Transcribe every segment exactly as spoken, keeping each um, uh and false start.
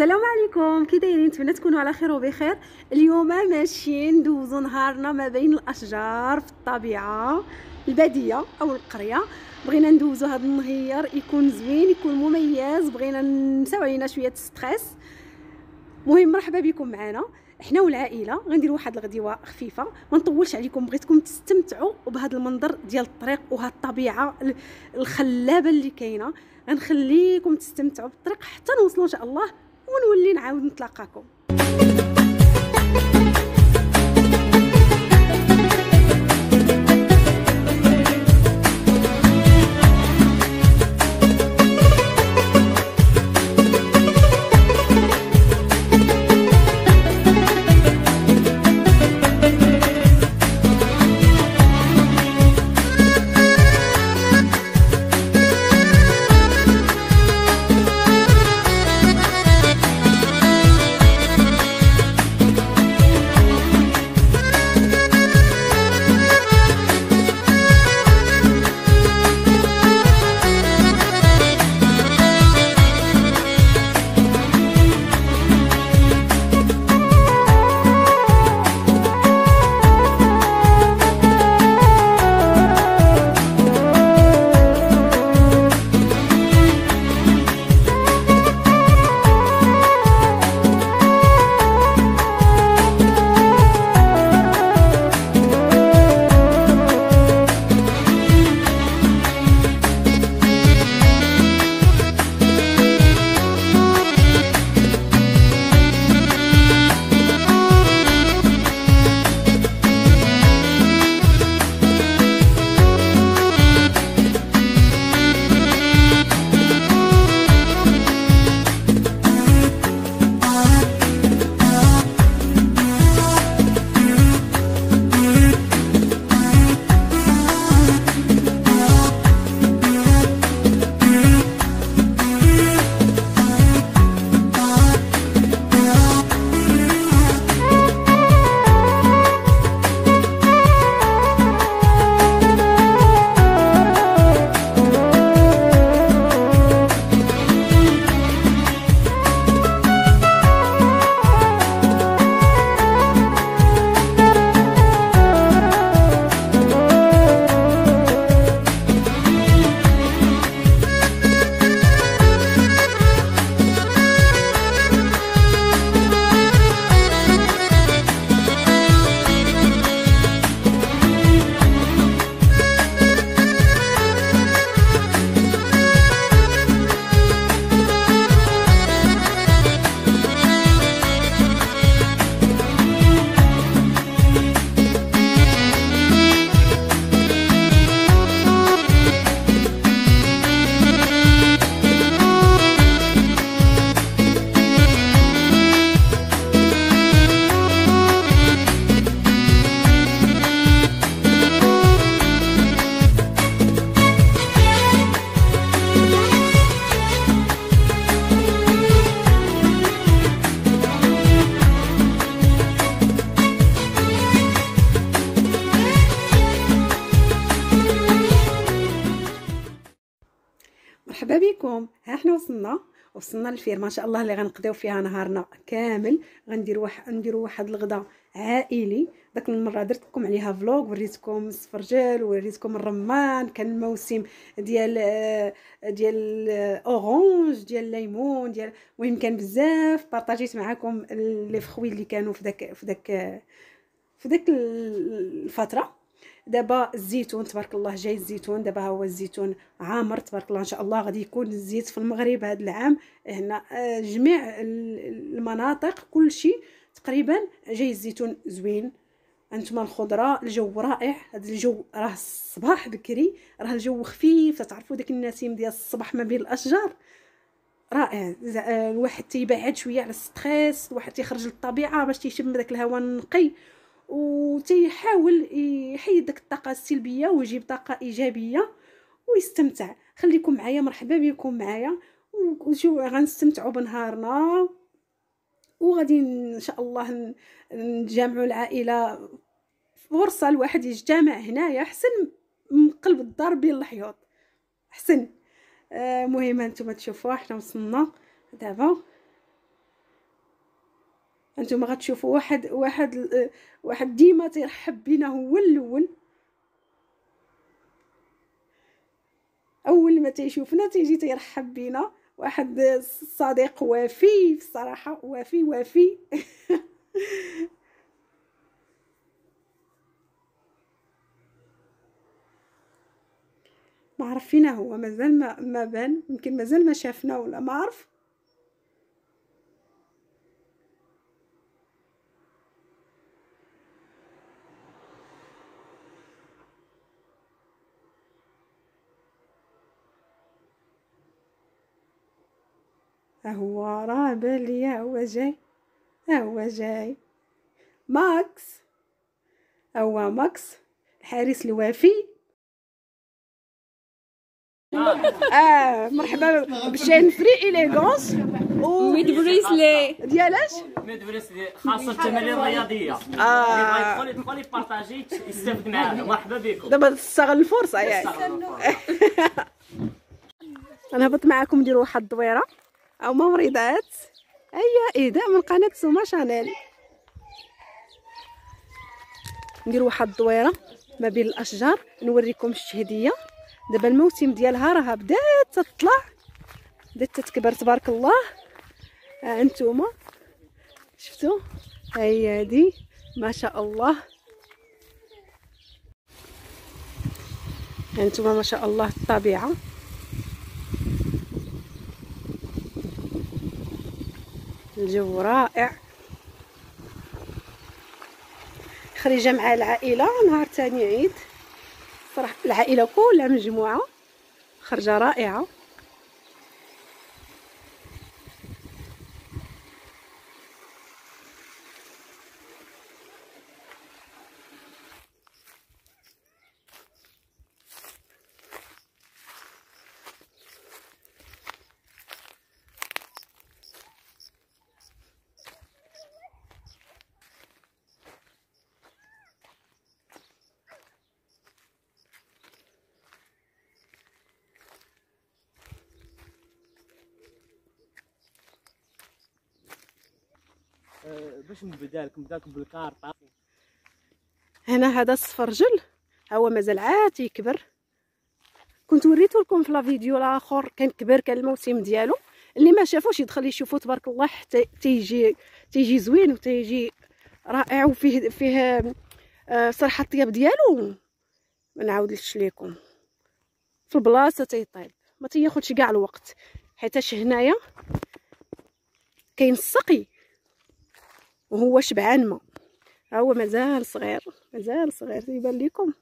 السلام عليكم، كي دايرين؟ نتمنى تكونوا على خير وبخير. اليوم ماشيين ندوزو نهارنا ما بين الاشجار في الطبيعه الباديه او القريه. بغينا ندوزو هذا النهير يكون زوين، يكون مميز، بغينا نساو علينا شويه ستريس. مهم مرحبا بكم معنا احنا والعائله. غنديروا واحد الغديوه خفيفه، ما نطولش عليكم، بغيتكم تستمتعوا بهذا المنظر ديال الطريق وهذه الطبيعه الخلابه اللي كاينه. غنخليكم تستمتعوا بالطريق حتى نوصلوا ان شاء الله، ونولي نعاود نتلاقاكم. مرحبا بكم. ها احنا وصلنا وصلنا للفير ما شاء الله اللي غنقضيو فيها نهارنا كامل. غنديروا واحد نديروا واحد الغدا عائلي. داك المره درت لكم عليها فلوق، وريتكم السفرجل وريتكم الرمان، كان الموسم ديال ديال اورانج ديال الليمون ديال المهم كان بزاف. بارطاجيت معكم لي فخوي اللي كانوا في داك في داك في داك الفتره. دابا الزيتون تبارك الله جاي الزيتون، دابا هو الزيتون عامر تبارك الله ان شاء الله. غادي يكون الزيت في المغرب هذا العام هنا جميع المناطق كل شيء تقريبا جاي الزيتون زوين. انتما الخضره الجو رائع. هذا الجو راه الصباح بكري، راه الجو خفيف، تعرفوا داك النسيم ديال الصباح ما بين الاشجار رائع. الواحد تيبعد شويه على الستريس، الواحد تيخرج للطبيعه باش تيشم داك الهواء النقي، وتيحاول يحيد داك الطاقه السلبيه ويجيب طاقه ايجابيه ويستمتع. خليكم معايا، مرحبا بكم معايا، وشو غنستمتعوا بنهارنا. وغادي ان شاء الله نتجمعوا العائله. فرصه الواحد يجتمع هنايا احسن من قلب الدار بين الحيوط، احسن. آه مهم انتم تشوفوا احنا وصلنا دابا. انتم غتشوفوا واحد واحد واحد ديما تيرحب بينا، هو الاول، اول ما تيشوفنا تيجي تيرحب بينا، واحد صديق وفي بصراحه، وفي وفي ما عرف فينا هو، مازال ما ما بان، يمكن مازال ما شافنا ولا ما عرف. ها هو راه بان ليا هو جاي، ها هو جاي ماكس، هو ماكس الحارس الوفي. اه مرحبا بشين فري إليغونس و ميد بريسلي ديالاش ميد بريسلي خاصة التمارين الرياضية. اه اللي بغا يدخل يدخل يبارطاجي يستافد معانا. مرحبا بكم. دابا تستغل الفرصه ياك. انا هبط معكم نديروا واحد الدويره او ممرضات، هيا اهداء من قناه سوما شانيل. نديروا واحد الدويره ما بين الاشجار، نوريكم الشهديه. دابا الموسم ديالها راه بدات تطلع، بدات تتكبر تبارك الله. ها انتوما شفتوا، هي هادي ما شاء الله، انتوما ما شاء الله الطبيعه. الجو رائع. خريجه مع العائله نهار ثاني عيد، صراحه العائله كلها مجموعه، خرجه رائعه. باش نبدا لكم نبدا لكم بالكارطه. هنا هذا السفرجل هو مازال عاد تيكبر، كنت وريته لكم في لا فيديو الاخر، كان كبر، كان الموسم ديالو. اللي ما شافوش يدخل يشوفوا تبارك الله، حتى تيجي تيجي زوين وتيجي رائع، وفيه فيه آه صراحه الطياب ديالو ما نعاودش لكم، في البلاصه تيطيب ما تياخذش كاع الوقت، حيتاش هنايا كاين السقي وهو شبعان ما، هو مازال صغير، مازال صغير تيبان لكم.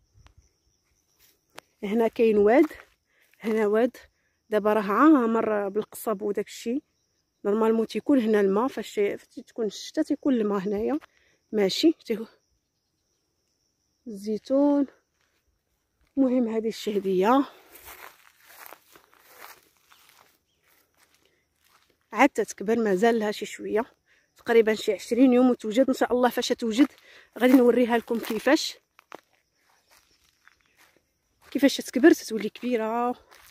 هنا كاين واد، هنا واد دابا راه عامر بالقصب وداك الشيء، نورمالمون تيكون هنا الماء، فاش تكون الشتا تيكون الماء هنايا ماشي تيكون الزيتون. المهم هذه الشهديه عاد تتكبر، مازال لها شي شويه، تقريبا شي عشرين يوم وتوجد ان شاء الله. فاش توجد غادي نوريها لكم كيفاش كيفاش تكبر تتولي كبيره.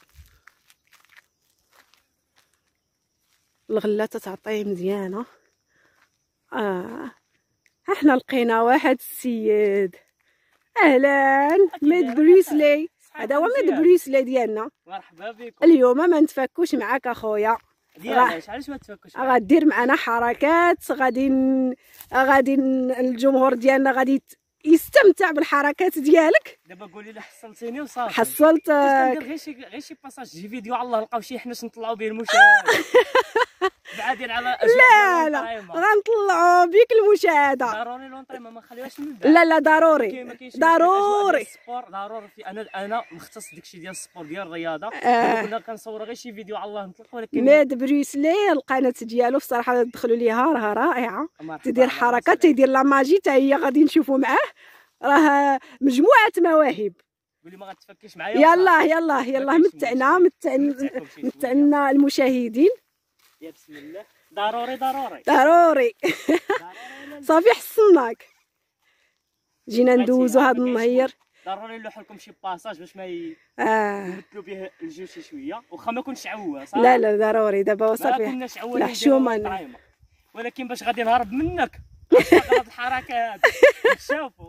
الغله تتعطي مزيانه. اه احنا لقينا واحد السيد، اهلا ميد بريسلي، هذا هو ميد بريسلي ديالنا. مرحبا بكم. اليوم ما نتفكوش معاك اخويا، ديالاش علاش ما تفكوش؟ غادير معنا حركات، غادي غادي الجمهور ديالنا غادي يستمتع بالحركات ديالك. دابا قولي لي حصلتيني وصافي. حصلت كندير غير شي غير شي باساج شي فيديو على الله نلقاو شي حناش نطلعوا به المشاهد. بعادين على لا لا غنطلعوا بك المشاهده. ضروري لونطريمون ما نخليوهاش من بعد. لا لا ضروري ضروري السبور ضروري. في انا انا مختص داكشي ديال السبور ديال الرياضه. آه. كنا كنصور غير شي فيديو على الله نطلق، ولكن ميد بريسلي القناه ديالو بصراحه تدخلوا ليها راه رائعه، تدير حركات، تيدير لا ماجي، حتى هي غادي نشوفوا معاه، راه مجموعه مواهب. قولي ما غتفكيش معايا. يلا يلا يلا متعنا متعنا متعنا المشاهدين. يا بسم الله. ضروري ضروري ضروري صافي حصلناك، جينا ندوزو هاد النهير. ضروري نلوح لكم شي باساج باش ما ي... اه نمثلوا به الجو شي شويه، واخا ما كنتش عوا صح. لا لا ضروري دابا صافي ما كناش عوالين الحشومه. ولكن باش غادي نهرب منك هاد الحركات شوفوا.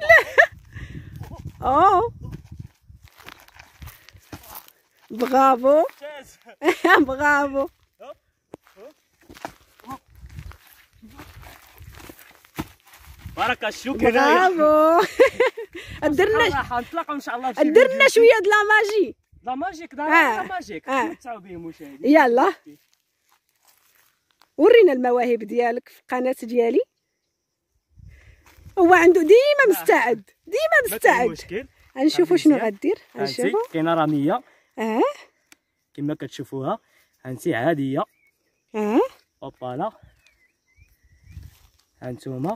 اوه برافو برافو بارك الشوك. برافو درنا نتلاقاو ان شاء الله في درنا شويه د لا ماجي لا ماجيك دار آه. لا ماجيك آه. نتساو به المشاهدين. يلا ورينا المواهب ديالك في القناه ديالي. هو عنده ديما مستعد ديما مستعد. مشكل. غنشوفوا شنو غدير. غنشوفوا كاينه راميه اه كما كتشوفوها هانتي عاديه. اه اوبالا هانتوما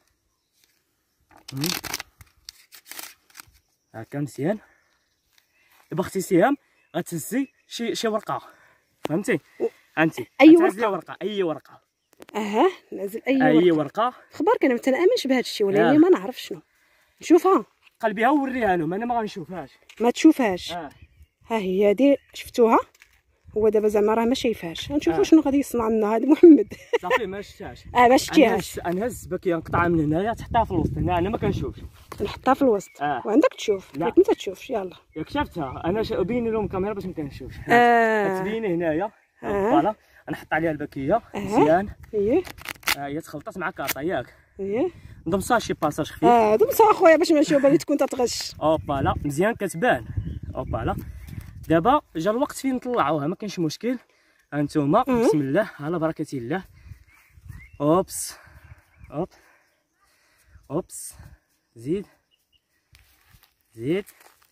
هاكا مزيان. دابا اختي سهام غتهزي شي شي ورقه فهمتي. انت اي ورقه ورقه اي ورقه اه نازل اي اي ورقه. ورقه خبرك انا ما تنامنش بهذا الشيء ولكن آه. ما نعرف شنو. نشوفها قلبيها ووريها لهم انا ما غنشوفهاش. ما تشوفهاش. اه ها هي هادي شفتوها. هو دابا زعما راه ما شايفاش. غنشوفوا آه. شنو غادي يصنع لنا هذا محمد. صافي ما شفتهاش. اه ما شتيهاش. انا هز باكيه نقطعها من هنايا تحطها في الوسط هنا انا ما كنشوفش. نحطها في الوسط. آه. وعندك تشوف. لا. ياك ما تشوفش. يلا ياك شفتها انا ش... بيني لهم الكاميرا باش ما كنشوفش. اه كتبيني هنايا آه. فوالا نحط عليها الباكيه آه. مزيان. ايه ها هي تخلطات مع كاطا ياك ايه نضمصها شي باساج خفيف. اه دمسها اخويا باش ما نشوف بالي تكون تتغش. اوبالا مزيان كتبان. اوبالا دابا جا الوقت فين نطلعوها ما كاينش مشكل. هانتوما بسم الله على بركه الله. اوبس اوب اوبس زيد زيد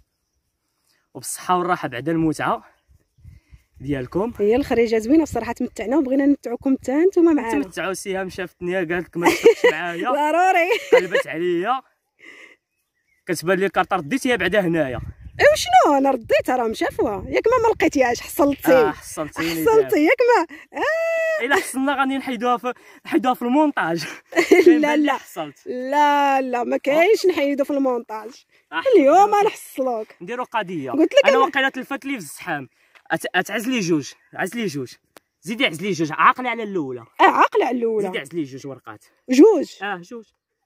وبالصحه والراحه بعد المتعه ديالكم. هي الخريجه زوينه بصراحه تمتعنا وبغينا نمتعوكم حتى نتوما معانا. تمتعوا. سهام شافتني قالت لك ما تفرقش معايا ضروري. قلبت عليا كتبان لي الكارطه رديتيها بعدا هنايا. ايوا شنو انا رديتها راه مشافوها ياك ما ما لقيتيهاش حصلتي. اه حصلتيني حصلتي ياك ما آه. الا حصلنا غادي نحيدوها في نحيدوها في المونتاج. لا لا حصلت. لا لا ما كاينش نحيدو في المونتاج. آه. اليوم نحصلوك. نديرو قضيه. قلت لك انا أنا- واقيلا تلفت لي في الزحام. اتعزلي جوج عزلي جوج زيدي عزلي جوج عاقلي على الاولى. اه عاقله على الاولى. زيدي عزلي جوج ورقات. جوج. اه جوج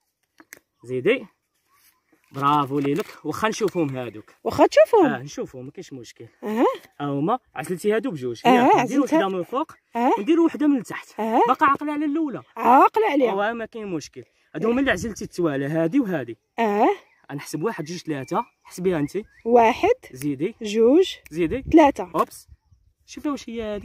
زيدي. برافو ليلك واخا نشوفهم هادوك. واخا تشوفهم. اه نشوفهم ما كاينش مشكل. اه ها هما عزلتي هادو بجوج. آه، ياك نديرو عزلتها. وحده من الفوق اه ونديرو وحده من التحت. اه باقا عاقله على الاولى. عاقله عليها. واه ما كاين مشكل. هادو هما اللي عزلتي التوالى هادي وهادي. اه غنحسب واحد جوج ثلاثه حسبيها انت. واحد زيدي جوج زيدي ثلاثة. اوبس شوفي واش هي هادي.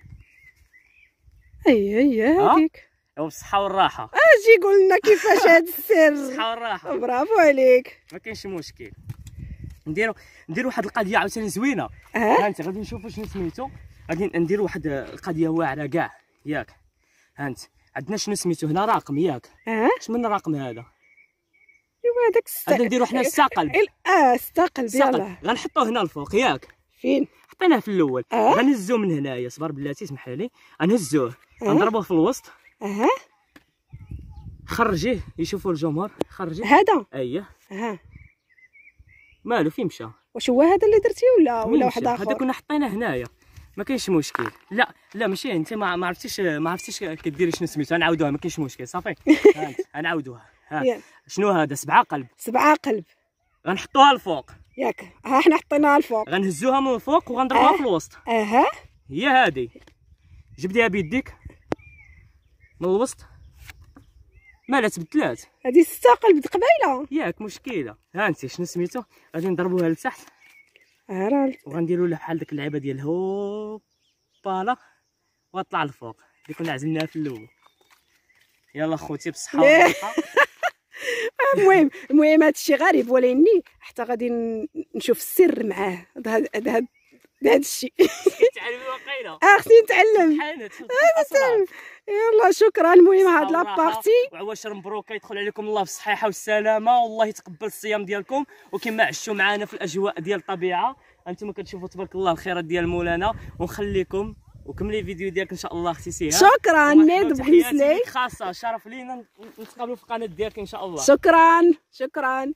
هي هي آه؟ هذيك. وبالصحه والراحه. اجي قول لنا كيفاش هذا السر. بالصحه والراحه برافو عليك. ما كاينش مشكل. نديرو نديرو واحد القضيه عاوتاني زوينه. اه ها انت غادي نشوفوا شنو سميتو. غادي نديرو واحد القضيه واعره كاع ياك. ها انت عندنا شنو سميتو هنا راقم ياك. اه اش من رقم هذا. ايوا هذاك الست. غادي نديرو حنا الساقل. اه استقل الساقل يلا. غنحطوه هنا الفوق ياك. فين؟ حطيناه في الاول. آه. غنهزوه من هنايا صبر بلاتي اسمح لي. غنهزوه آه. غنضربوه في الوسط. اه خرجيه يشوفوا الجمهور خرجيه. هذا. اييه اه مالو فين مشى. واش هو هذا اللي درتي ولا ولا واحد هذا اخر؟ كنا حطيناه هنايا ما كاينش مشكل. لا لا ماشي انت ما ما عرفتيش ما عرفتيش كديري شنو سميتو. غنعاودوها ما كاينش مشكل صافي. ها انت غنعاودوها. ها يلا. شنو هذا سبعه قلب. سبعة قلب غنحطوها الفوق. ياك. ها حنا حطيناها الفوق. غنهزوها من الفوق وغنضربوها آه. في الوسط. اها هي هادي. جبديها بيديك من الوسط مالها تبدلات هذه ستة قلب قبيله. ياك مشكله. ها انت شنو سميتو غادي نضربوها لتحت اه راه وغنديروا له بحال ديك اللعيبه ديال هوبالا وطلع لفوق اللي كنا عزلناها في الاول. يلا خوتي بالصحه ليه؟ والراحه. المهم المهم هذا الشيء غريب ولكني حتى غادي ن- نشوف السر معاه. هذا هذا هذا هذا الشيء. تعلمي وقيله اه خصني نتعلم. حانت نتعلم. يلا شكرا. المهم هاد لابارتي وعواشر مبروك يدخل عليكم الله بالصحيحه والسلامه والله يتقبل الصيام ديالكم وكما عشتوا معنا في الاجواء ديال الطبيعه. انتم كتشوفوا تبارك الله الخيرات ديال مولانا ونخليكم وكملي الفيديو ديالك ان شاء الله اختي سهام. شكرا نيد تحياتي بغيسلي. ليك خاصه شرف لينا نتقابلوا في القناه ديالك ان شاء الله. شكرا شكرا.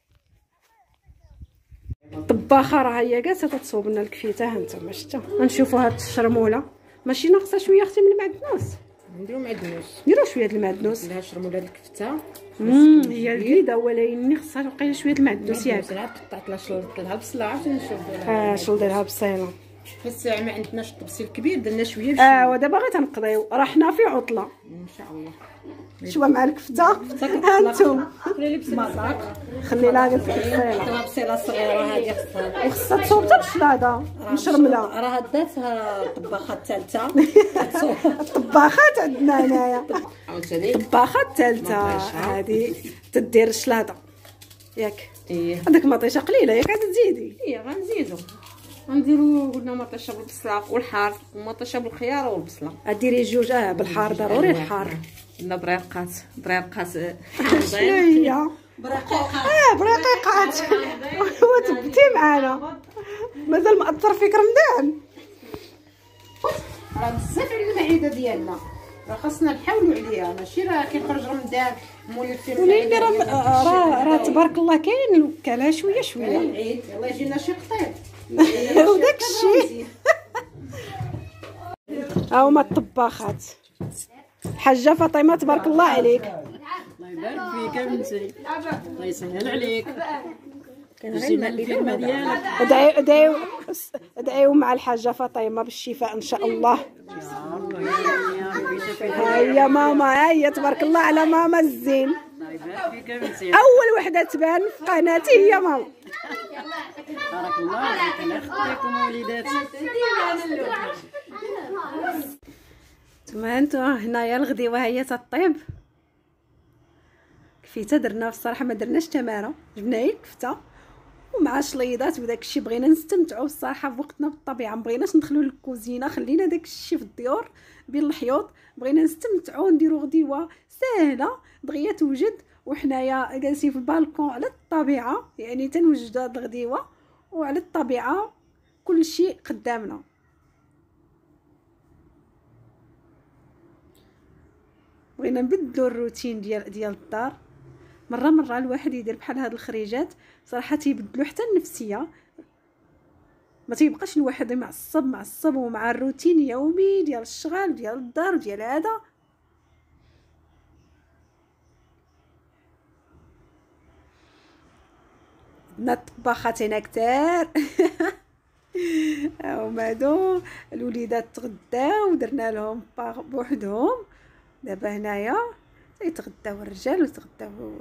الطباخه راه هي جالسه تتصوب لنا الكفيته. ها انتم شفتوا. غنشوفوا هاد الشرموله ماشي ناقصه شويه اختي من المعدنوس. نديرو معدنوس، نديرو شويه د المعدنوس. لها شرموا لها الكفته. امم هي جديده ولكن خصها تبقى شويه د المعدنوس ياك. انا قطعت لها شلط لها بصله عاد نشوف. اه شلط لها بصيله. بس ما عندناش الطبسيل الكبير، درنا شويه بشويه. اه ودابا غير تنقضيو، راه حنا في عطله ان شاء الله. شوفوا مع الكفته ها انتم. خلي لي بصله، خلي لها غير البصيله. حطها بصيله صغيره هذه خصها. وخصها تصوب حتى الشلاضه مشرمله. راه داتها الطباخه الثالثه. الطباخات عندنا هنايا. عاوتاني الطباخه الثالثه هذه تدير الشلاضه ياك. ايه هذاك مطيشه قليله ياك عاد تزيدي. ايه غنزيدو غنديرو قلنا مطيشه بالبصله والحار ومطيشه بالخيار والبصله. ديري جوج اه بالحار ضروري الحار. عندنا بريقات بريقات شنو هي؟ برقيقات. اه برقيقات. وتبتي معانا مازال مأثر فيك رمضان. راه بزاف على المعده ديالنا، راه خاصنا نحاولوا عليها، ماشي راه كيخرج رمضان مولي في وليدي راه راه راه تبارك الله كاين الوكاله شويه شويه. العيد يلاه يجينا شي قطيب وداك الشيء. ها هما الطباخات. الحاجه فاطمه تبارك الله عليك. الله يبارك فيك يا بنتي، الله يسهل عليك. جينا الفيلم ديالك. ادعيو ادعيو ادعيو مع الحاجه فاطمه بالشفاء ان شاء الله. ها هي ماما، ها هي تبارك الله على ماما الزين. الله يبارك فيك يا بنتي، اول وحده تبان في قناتي هي ماما. بارك الله فيك. الله يخليكم وليداتي. نتوما نتوما هنايا الغديوه هي تطيب. كفيته درنا الصراحه ما درناش تماره، جبنا غير الكفته ومع شليضات وداك الشيء. بغينا نستمتعوا الصراحه بوقتنا بالطبيعه، ما بغيناش ندخلوا للكوزينه، خلينا داك الشيء في الديور بين الحيوط. بغينا نستمتعوا نديروا غديوه سهله دغيا توجد وحنايا جالسين في البالكون على الطبيعه، يعني تنوجد هاد الغديوه وعلى الطبيعه كل شيء قدامنا. بغينا نبدلوا الروتين ديال ديال الدار. مره مره الواحد يدير بحال هاد الخريجات صراحه تيبدلوا حتى النفسيه، ما تيبقاش الواحد معصب معصب ومع الروتين اليومي ديال الشغل ديال الدار ديال هذا. عندنا الطباخات هنا كتار. هما هادو الوليدات تغداو ودرنا لهم باغ بوحدهم. دابا هنايا يتغداو الرجال ويتغداو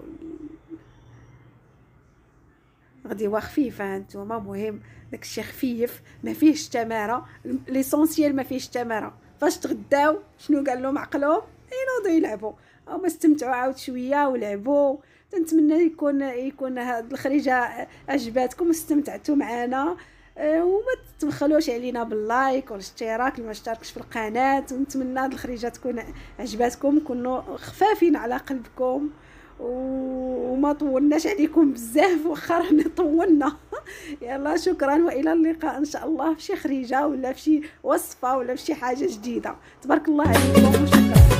غديوه خفيفه. هانتوما مهم داكشي خفيف ما فيهش تماره، ليسونسيال ما فيهش تماره. فاش تغداو شنو قال لهم عقلهم؟ ينوضوا يلعبوا. هما استمتعوا عاود شويه ولعبوا. تنتمنى يكون يكون هاد الخريجه عجباتكم واستمتعتوا معنا. أه وما تبخلوش علينا باللايك والاشتراك اللي ما اشتركش في القناه. ونتمنى هاد الخريجه تكون عجباتكم، كونوا خفافين على قلبكم وما طولناش عليكم بزاف واخا رانا طولنا. يلا شكرا والى اللقاء ان شاء الله في شي خريجه ولا في شي وصفه ولا في شي حاجه جديده. تبارك الله عليكم وشكرا.